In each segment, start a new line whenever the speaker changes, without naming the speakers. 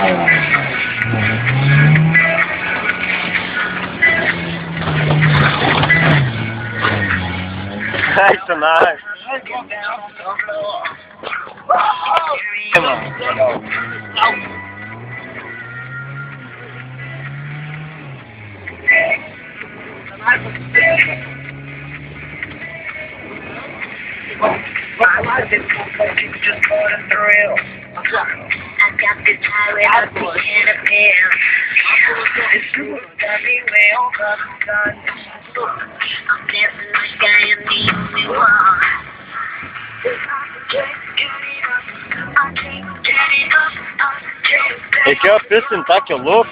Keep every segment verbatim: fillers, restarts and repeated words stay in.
Nice and nice. Come on.
Just for the thrill. I got this highway up in a pill. It's true, got me way over the sun. I'm dancing like I am the only one. I can't get it up, I can't get it up, I can't get
É que a pista tá que é louco.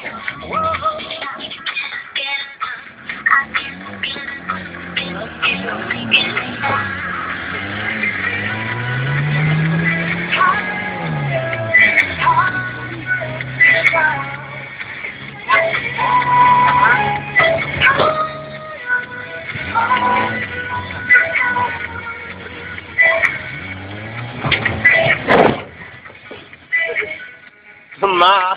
Mas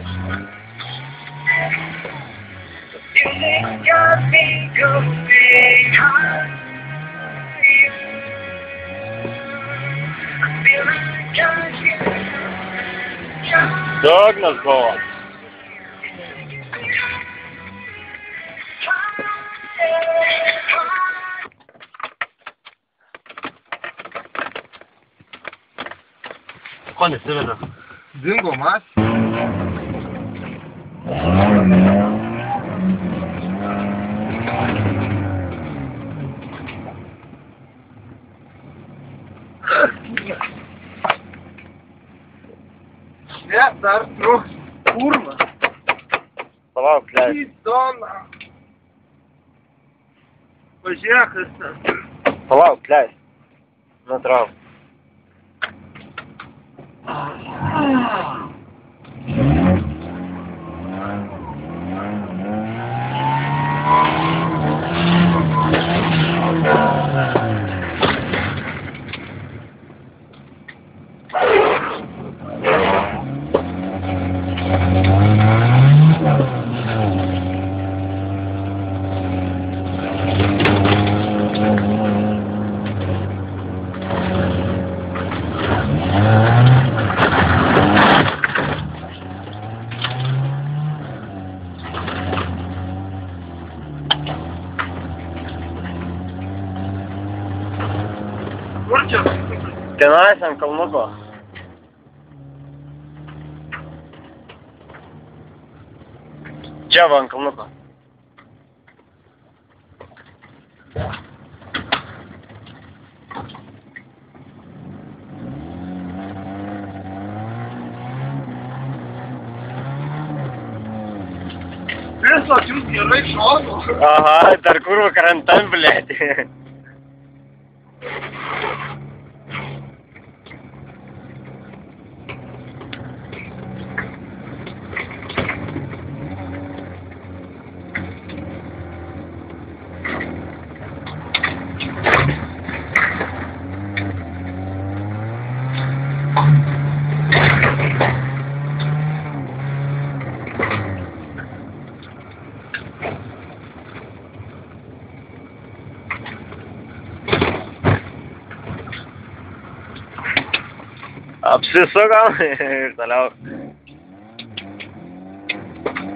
Dog nas bolas. Quando você vê?
Dingo, mas? É, dar pro curva.
Falar o que
Que dona. Hoje é a questão.
Falar o que não trava. Tenais ant kalnuko. Čia va ant kalnuko.
Viso jūs gerai šono.
Aha, dar kurva karantan, blėt. Apsisukam ir toliau.